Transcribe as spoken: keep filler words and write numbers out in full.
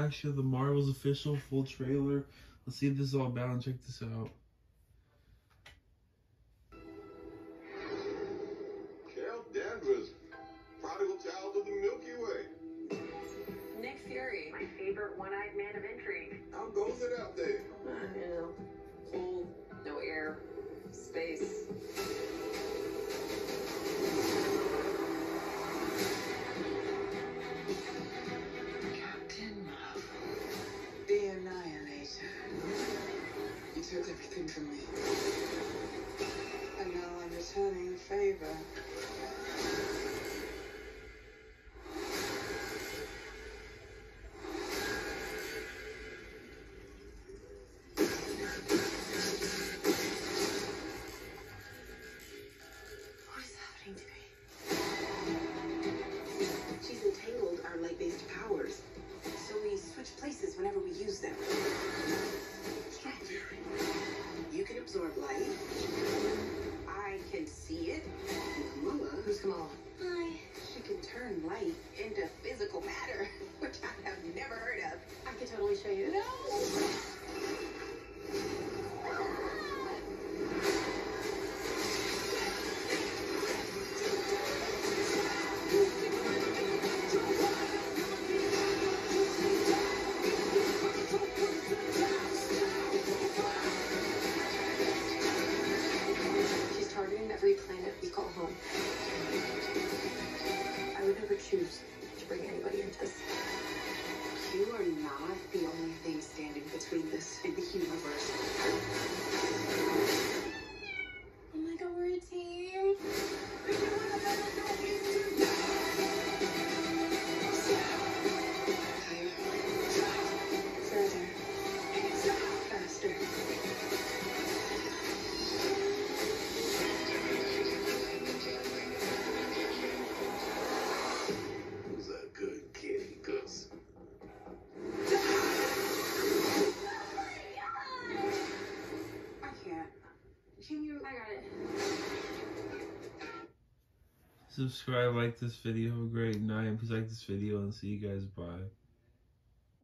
reaction of the Marvel's official full trailer. Let's see if this is all about and check this out. Carol Danvers, prodigal child of the Milky Way. Nick Fury, my favorite one-eyed man of intrigue. How goes it out there? Uh, you know, cold, no air, space. Captain Marvel. The Annihilator. You took everything from me. And now I'm returning the favor. She's entangled our light-based powers, so we switch places whenever we use them. Strong theory. You can absorb light. I can see it. And Kamala, who's Kamala? Hi. She can turn light into physical matter, which I have never heard of. I could totally show you. No! Every planet we call home. I would never choose to bring anybody into this. You are not the only thing standing between this and the universe. Oh my god, we're a team. Higher. Further. Faster. Can you? I got it. Subscribe, like this video. Have a great night. Please like this video and see you guys. Bye.